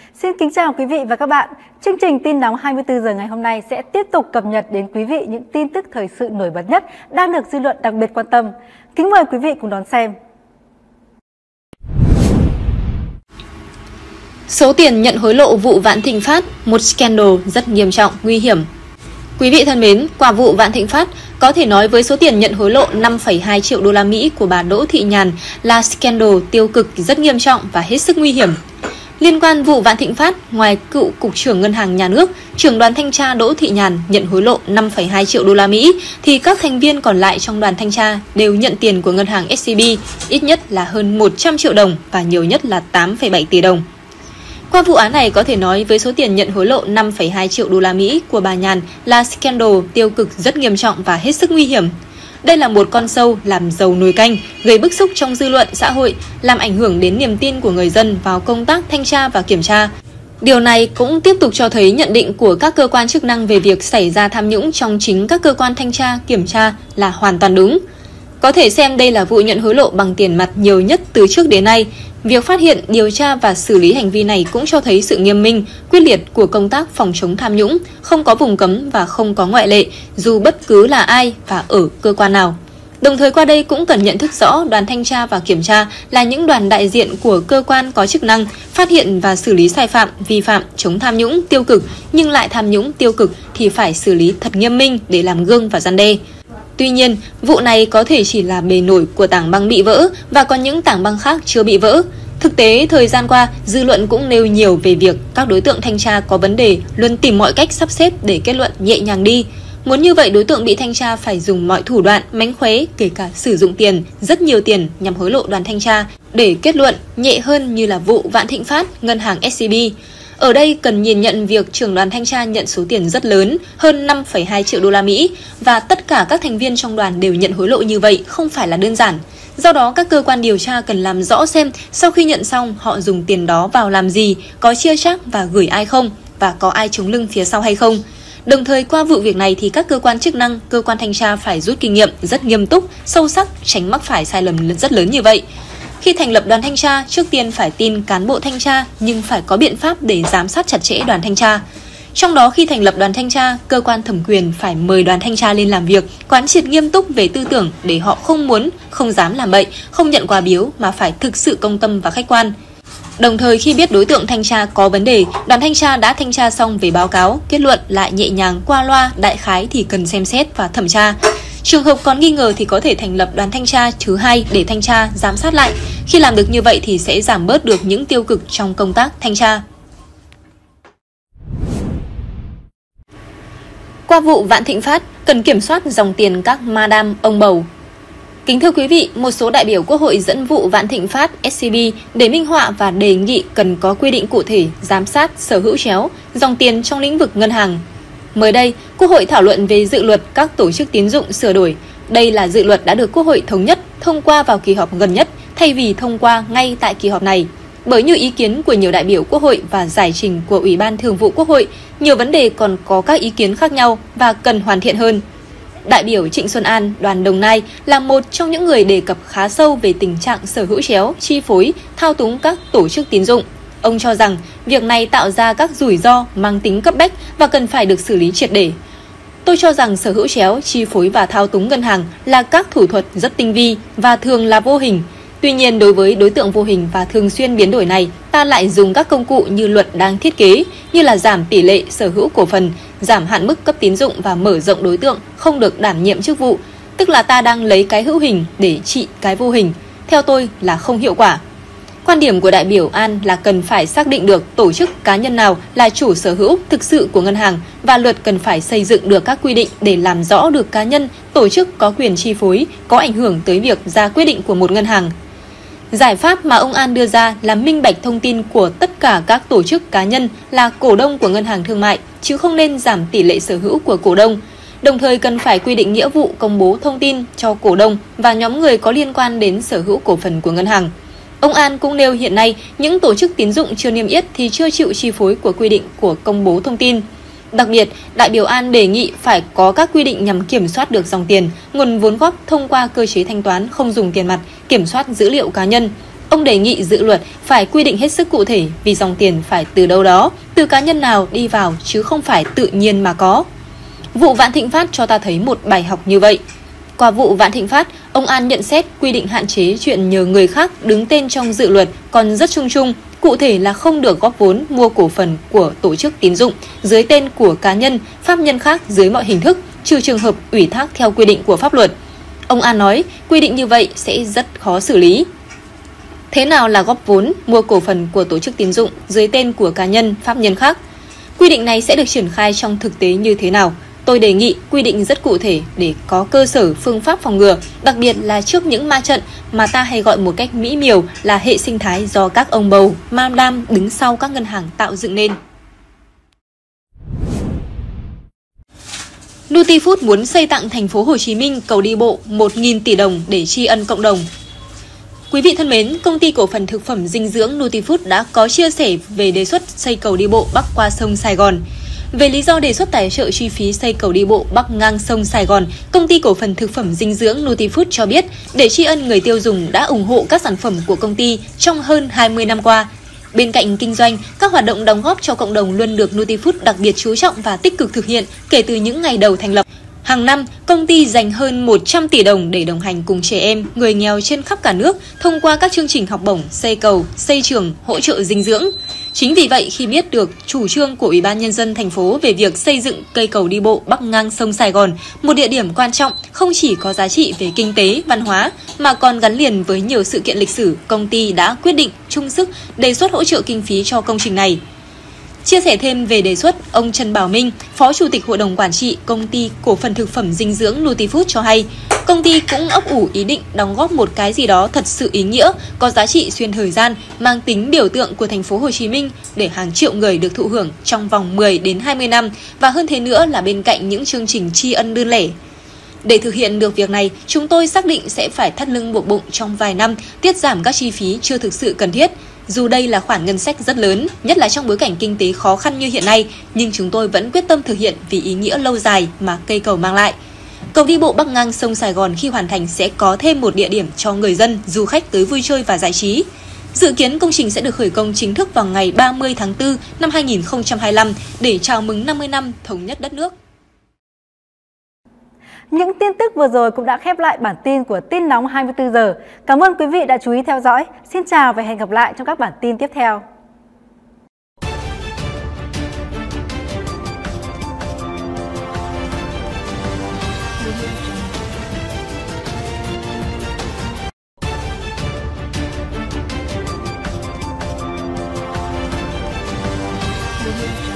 Xin kính chào quý vị và các bạn. Chương trình tin nóng 24 giờ ngày hôm nay sẽ tiếp tục cập nhật đến quý vị những tin tức thời sự nổi bật nhất đang được dư luận đặc biệt quan tâm. Kính mời quý vị cùng đón xem. Số tiền nhận hối lộ vụ Vạn Thịnh Phát, một scandal rất nghiêm trọng, nguy hiểm. Quý vị thân mến, qua vụ Vạn Thịnh Phát, có thể nói với số tiền nhận hối lộ 5,2 triệu đô la Mỹ của bà Đỗ Thị Nhàn là scandal tiêu cực rất nghiêm trọng và hết sức nguy hiểm. Liên quan vụ Vạn Thịnh Phát, ngoài cựu Cục trưởng Ngân hàng Nhà nước, trưởng đoàn thanh tra Đỗ Thị Nhàn nhận hối lộ 5,2 triệu đô la Mỹ, thì các thành viên còn lại trong đoàn thanh tra đều nhận tiền của ngân hàng SCB, ít nhất là hơn 100 triệu đồng và nhiều nhất là 8,7 tỷ đồng. Qua vụ án này có thể nói với số tiền nhận hối lộ 5,2 triệu đô la Mỹ của bà Nhàn là scandal tiêu cực rất nghiêm trọng và hết sức nguy hiểm. Đây là một con sâu làm dầu nồi canh, gây bức xúc trong dư luận xã hội, làm ảnh hưởng đến niềm tin của người dân vào công tác thanh tra và kiểm tra. Điều này cũng tiếp tục cho thấy nhận định của các cơ quan chức năng về việc xảy ra tham nhũng trong chính các cơ quan thanh tra, kiểm tra là hoàn toàn đúng. Có thể xem đây là vụ nhận hối lộ bằng tiền mặt nhiều nhất từ trước đến nay. Việc phát hiện, điều tra và xử lý hành vi này cũng cho thấy sự nghiêm minh, quyết liệt của công tác phòng chống tham nhũng, không có vùng cấm và không có ngoại lệ, dù bất cứ là ai và ở cơ quan nào. Đồng thời qua đây cũng cần nhận thức rõ đoàn thanh tra và kiểm tra là những đoàn đại diện của cơ quan có chức năng phát hiện và xử lý sai phạm, vi phạm, chống tham nhũng tiêu cực, nhưng lại tham nhũng tiêu cực thì phải xử lý thật nghiêm minh để làm gương và răn đe. Tuy nhiên, vụ này có thể chỉ là bề nổi của tảng băng bị vỡ và có những tảng băng khác chưa bị vỡ. Thực tế, thời gian qua, dư luận cũng nêu nhiều về việc các đối tượng thanh tra có vấn đề luôn tìm mọi cách sắp xếp để kết luận nhẹ nhàng đi. Muốn như vậy, đối tượng bị thanh tra phải dùng mọi thủ đoạn, mánh khóe, kể cả sử dụng tiền, rất nhiều tiền nhằm hối lộ đoàn thanh tra để kết luận nhẹ hơn như là vụ Vạn Thịnh Phát, ngân hàng SCB. Ở đây cần nhìn nhận việc trưởng đoàn thanh tra nhận số tiền rất lớn, hơn 5,2 triệu đô la Mỹ, và tất cả các thành viên trong đoàn đều nhận hối lộ như vậy không phải là đơn giản. Do đó, các cơ quan điều tra cần làm rõ xem sau khi nhận xong họ dùng tiền đó vào làm gì, có chia chác và gửi ai không, và có ai chống lưng phía sau hay không. Đồng thời qua vụ việc này thì các cơ quan chức năng, cơ quan thanh tra phải rút kinh nghiệm rất nghiêm túc, sâu sắc, tránh mắc phải sai lầm rất lớn như vậy. Khi thành lập đoàn thanh tra, trước tiên phải tin cán bộ thanh tra nhưng phải có biện pháp để giám sát chặt chẽ đoàn thanh tra. Trong đó khi thành lập đoàn thanh tra, cơ quan thẩm quyền phải mời đoàn thanh tra lên làm việc, quán triệt nghiêm túc về tư tưởng để họ không muốn, không dám làm bậy, không nhận quà biếu mà phải thực sự công tâm và khách quan. Đồng thời khi biết đối tượng thanh tra có vấn đề, đoàn thanh tra đã thanh tra xong về báo cáo, kết luận lại nhẹ nhàng qua loa, đại khái thì cần xem xét và thẩm tra. Trường hợp còn nghi ngờ thì có thể thành lập đoàn thanh tra thứ hai để thanh tra, giám sát lại. Khi làm được như vậy thì sẽ giảm bớt được những tiêu cực trong công tác thanh tra. Qua vụ Vạn Thịnh Phát, cần kiểm soát dòng tiền các madam, ông bầu. Kính thưa quý vị, một số đại biểu Quốc hội dẫn vụ Vạn Thịnh Phát SCB để minh họa và đề nghị cần có quy định cụ thể giám sát sở hữu chéo dòng tiền trong lĩnh vực ngân hàng. Mới đây, Quốc hội thảo luận về dự luật các tổ chức tín dụng sửa đổi. Đây là dự luật đã được Quốc hội thống nhất thông qua vào kỳ họp gần nhất thay vì thông qua ngay tại kỳ họp này. Bởi như ý kiến của nhiều đại biểu Quốc hội và giải trình của Ủy ban Thường vụ Quốc hội, nhiều vấn đề còn có các ý kiến khác nhau và cần hoàn thiện hơn. Đại biểu Trịnh Xuân An, đoàn Đồng Nai là một trong những người đề cập khá sâu về tình trạng sở hữu chéo, chi phối, thao túng các tổ chức tín dụng. Ông cho rằng việc này tạo ra các rủi ro mang tính cấp bách và cần phải được xử lý triệt để. Tôi cho rằng sở hữu chéo, chi phối và thao túng ngân hàng là các thủ thuật rất tinh vi và thường là vô hình. Tuy nhiên, đối với đối tượng vô hình và thường xuyên biến đổi này, ta lại dùng các công cụ như luật đang thiết kế, như là giảm tỷ lệ sở hữu cổ phần, giảm hạn mức cấp tín dụng và mở rộng đối tượng không được đảm nhiệm chức vụ. Tức là ta đang lấy cái hữu hình để trị cái vô hình. Theo tôi là không hiệu quả. Quan điểm của đại biểu An là cần phải xác định được tổ chức cá nhân nào là chủ sở hữu thực sự của ngân hàng và luật cần phải xây dựng được các quy định để làm rõ được cá nhân, tổ chức có quyền chi phối, có ảnh hưởng tới việc ra quyết định của một ngân hàng. Giải pháp mà ông An đưa ra là minh bạch thông tin của tất cả các tổ chức cá nhân là cổ đông của ngân hàng thương mại, chứ không nên giảm tỷ lệ sở hữu của cổ đông. Đồng thời cần phải quy định nghĩa vụ công bố thông tin cho cổ đông và nhóm người có liên quan đến sở hữu cổ phần của ngân hàng. Ông An cũng nêu hiện nay những tổ chức tín dụng chưa niêm yết thì chưa chịu chi phối của quy định của công bố thông tin. Đặc biệt, đại biểu An đề nghị phải có các quy định nhằm kiểm soát được dòng tiền, nguồn vốn góp thông qua cơ chế thanh toán không dùng tiền mặt, kiểm soát dữ liệu cá nhân. Ông đề nghị dự luật phải quy định hết sức cụ thể vì dòng tiền phải từ đâu đó, từ cá nhân nào đi vào chứ không phải tự nhiên mà có. Vụ Vạn Thịnh Phát cho ta thấy một bài học như vậy. Qua vụ Vạn Thịnh Phát, ông An nhận xét quy định hạn chế chuyện nhờ người khác đứng tên trong dự luật còn rất chung chung, cụ thể là không được góp vốn mua cổ phần của tổ chức tín dụng dưới tên của cá nhân, pháp nhân khác dưới mọi hình thức, trừ trường hợp ủy thác theo quy định của pháp luật. Ông An nói quy định như vậy sẽ rất khó xử lý. Thế nào là góp vốn mua cổ phần của tổ chức tín dụng dưới tên của cá nhân, pháp nhân khác? Quy định này sẽ được triển khai trong thực tế như thế nào? Tôi đề nghị quy định rất cụ thể để có cơ sở phương pháp phòng ngừa, đặc biệt là trước những ma trận mà ta hay gọi một cách mỹ miều là hệ sinh thái do các ông bầu, madam đứng sau các ngân hàng tạo dựng nên. Nutifood muốn xây tặng thành phố Hồ Chí Minh cầu đi bộ 1.000 tỷ đồng để tri ân cộng đồng. Quý vị thân mến, công ty cổ phần thực phẩm dinh dưỡng Nutifood đã có chia sẻ về đề xuất xây cầu đi bộ bắc qua sông Sài Gòn. Về lý do đề xuất tài trợ chi phí xây cầu đi bộ bắc ngang sông Sài Gòn, công ty cổ phần thực phẩm dinh dưỡng Nutifood cho biết để tri ân người tiêu dùng đã ủng hộ các sản phẩm của công ty trong hơn 20 năm qua. Bên cạnh kinh doanh, các hoạt động đóng góp cho cộng đồng luôn được Nutifood đặc biệt chú trọng và tích cực thực hiện kể từ những ngày đầu thành lập. Hàng năm, công ty dành hơn 100 tỷ đồng để đồng hành cùng trẻ em, người nghèo trên khắp cả nước thông qua các chương trình học bổng, xây cầu, xây trường, hỗ trợ dinh dưỡng. Chính vì vậy, khi biết được chủ trương của Ủy ban Nhân dân thành phố về việc xây dựng cây cầu đi bộ bắc ngang sông Sài Gòn, một địa điểm quan trọng không chỉ có giá trị về kinh tế, văn hóa, mà còn gắn liền với nhiều sự kiện lịch sử, công ty đã quyết định chung sức đề xuất hỗ trợ kinh phí cho công trình này. Chia sẻ thêm về đề xuất, ông Trần Bảo Minh, Phó Chủ tịch Hội đồng Quản trị Công ty Cổ phần Thực phẩm Dinh dưỡng Nutifood cho hay, công ty cũng ấp ủ ý định đóng góp một cái gì đó thật sự ý nghĩa, có giá trị xuyên thời gian, mang tính biểu tượng của thành phố Hồ Chí Minh để hàng triệu người được thụ hưởng trong vòng 10 đến 20 năm và hơn thế nữa là bên cạnh những chương trình tri ân đơn lẻ. Để thực hiện được việc này, chúng tôi xác định sẽ phải thắt lưng buộc bụng trong vài năm, tiết giảm các chi phí chưa thực sự cần thiết. Dù đây là khoản ngân sách rất lớn, nhất là trong bối cảnh kinh tế khó khăn như hiện nay, nhưng chúng tôi vẫn quyết tâm thực hiện vì ý nghĩa lâu dài mà cây cầu mang lại. Cầu đi bộ bắc ngang sông Sài Gòn khi hoàn thành sẽ có thêm một địa điểm cho người dân, du khách tới vui chơi và giải trí. Dự kiến công trình sẽ được khởi công chính thức vào ngày 30 tháng 4 năm 2025 để chào mừng 50 năm thống nhất đất nước. Những tin tức vừa rồi cũng đã khép lại bản tin của Tin Nóng 24 giờ. Cảm ơn quý vị đã chú ý theo dõi. Xin chào và hẹn gặp lại trong các bản tin tiếp theo. We'll be right back.